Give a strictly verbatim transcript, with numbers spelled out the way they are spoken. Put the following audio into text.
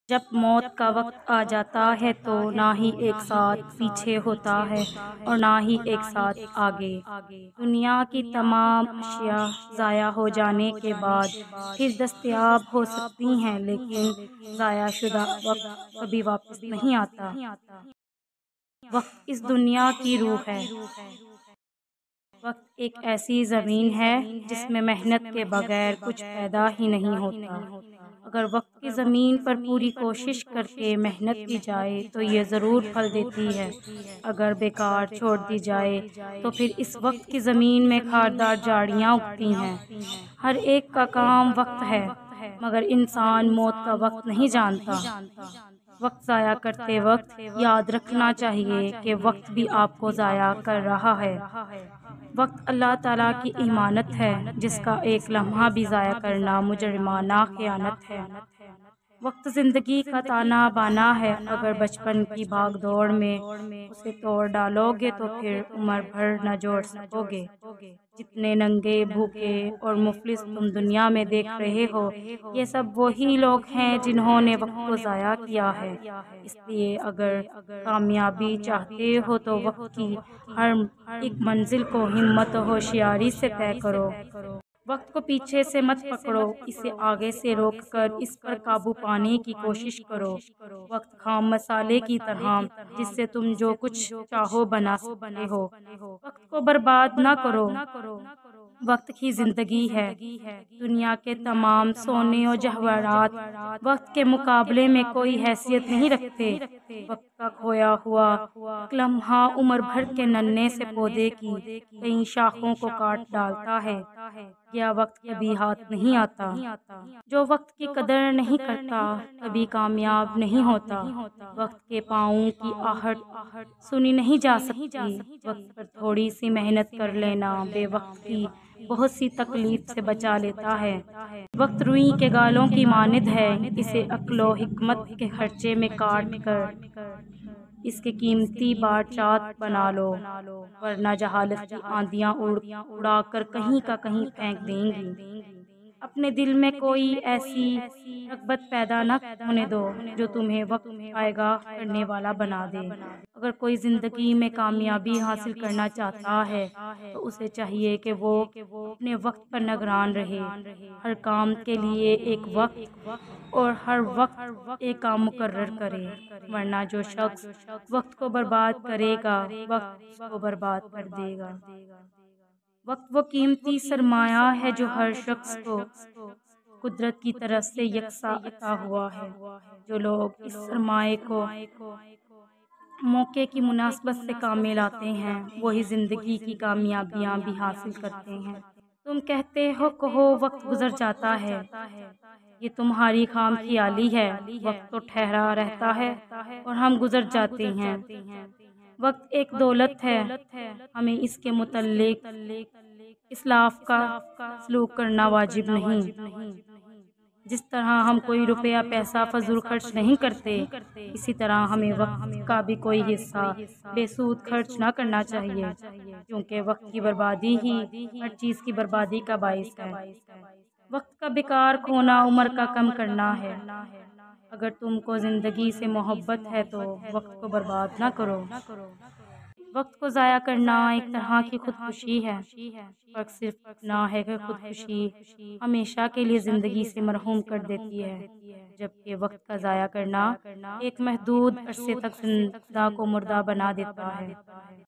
جب موت کا وقت آ جاتا ہے تو نہ ہی ایک ساتھ پیچھے ہوتا ہے اور نہ ہی ایک ساتھ آگے۔ دنیا کی تمام اشیاء ضائع ہو جانے کے بعد پھر دستیاب ہو سکتی ہیں، لیکن ضائع شدہ وقت کبھی واپس نہیں آتا۔ وقت اس دنیا کی روح ہے۔ وقت ایک ایسی زمین ہے جس میں محنت کے بغیر کچھ پیدا ہی نہیں ہوتا۔ اگر وقت کی زمین پر پوری کوشش کر کے محنت کی جائے تو یہ ضرور پھل دیتی ہے، اگر بیکار چھوڑ دی جائے تو پھر اس وقت کی زمین میں خاردار جھاڑیاں اگتی ہیں۔ ہر ایک کا کام وقت ہے، مگر انسان موت کا وقت نہیں جانتا۔ وقت ضائع کرتے وقت یاد رکھنا چاہیے کہ وقت بھی آپ کو ضائع کر رہا ہے۔ وقت اللہ تعالیٰ کی امانت ہے، جس کا ایک لمحہ بھی ضائع کرنا مجرمانہ خیانت ہے۔ وقت زندگی کا تانا بانا ہے، اگر بچپن کی بھاگ دوڑ میں اسے توڑ ڈالو گے تو پھر عمر بھر نہ جوڑ سکو گے۔ جتنے ننگے، بھوکے اور مفلس تم دنیا میں دیکھ رہے ہو، یہ سب وہی لوگ ہیں جنہوں نے وقت کو ضائع کیا ہے۔ اس لیے اگر کامیابی چاہتے ہو تو وقت کی ہر ایک منزل کو ہمت و ہوشیاری سے طے کرو۔ وقت کو پیچھے سے مت پکڑو، اسے آگے سے روک کر اس پر قابو پانے کی کوشش کرو۔ وقت خام مسالے کی طرح جس سے تم جو کچھ چاہو بنا سکتے ہو۔ وقت کو برباد نہ کرو، وقت ہی زندگی ہے۔ دنیا کے تمام سونے و جواہرات وقت کے مقابلے میں کوئی حیثیت نہیں رکھتے۔ وقت کا کھویا ہوا ایک لمحہ عمر بھر کے ننھے سے پودے کی کئی شاخوں کو کاٹ ڈالتا ہے۔ یہ وقت کبھی ہاتھ نہیں آتا۔ جو وقت کی قدر نہیں کرتا کبھی کامیاب نہیں ہوتا۔ وقت کے پاؤں کی آہٹ سنی نہیں جا سکتی۔ وقت پر تھوڑی سی محنت کر لینا بے وقت کی بہت سی تکلیف سے بچا لیتا ہے۔ وقت روئی کے گالوں کی مانند ہے، اسے عقل و حکمت کے خرچے میں کاٹ کر اس کے قیمتی بار چاند بنا لو، ورنہ جہالت کی آندیاں اڑا کر کہیں کا کہیں پھینک دیں گی۔ اپنے دل میں کوئی ایسی رغبت پیدا نہ ہونے دو جو تمہیں وقت آئے گا کرنے والا بنا دے۔ اگر کوئی زندگی میں کامیابی حاصل کرنا چاہتا ہے تو اسے چاہیے کہ وہ اپنے وقت پر نگران رہے۔ ہر کام کے لیے ایک وقت اور ہر وقت ایک کام مقرر کرے، ورنہ جو شخص وقت کو برباد کرے گا وقت اس کو برباد کر دے گا۔ وقت وہ قیمتی سرمایہ ہے جو ہر شخص کو قدرت کی طرف سے یکساں عطا ہوا ہے۔ جو لوگ اس سرمایہ کو موقع کی مناسبت سے کام میں لاتے ہیں وہی زندگی کی کامیابیاں بھی حاصل کرتے ہیں۔ تم کہتے ہو کہو وقت گزر جاتا ہے، یہ تمہاری خام خیالی ہے۔ وقت تو ٹھہرا رہتا ہے اور ہم گزر جاتے ہیں۔ وقت ایک دولت ہے، ہمیں اس کے متعلق اسلاف کا سلوک کرنا واجب نہیں۔ جس طرح ہم کوئی روپیہ پیسہ فضول خرچ نہیں کرتے، اسی طرح ہمیں وقت کا بھی کوئی حصہ بے سود خرچ نہ کرنا چاہیے، کیونکہ وقت کی بربادی ہی ہر چیز کی بربادی کا باعث ہے۔ وقت کا بیکار کھونا عمر کا کم کرنا ہے۔ اگر تم کو زندگی سے محبت ہے تو وقت کو برباد نہ کرو۔ وقت کو ضائع کرنا ایک طرح کی خودکشی ہے۔ فرق صرف اتنا ہے کہ خودکشی ہمیشہ کے لیے زندگی سے محروم کر دیتی ہے، جبکہ وقت کا ضائع کرنا ایک محدود عرصے تک زندہ کو مردہ بنا دیتا ہے۔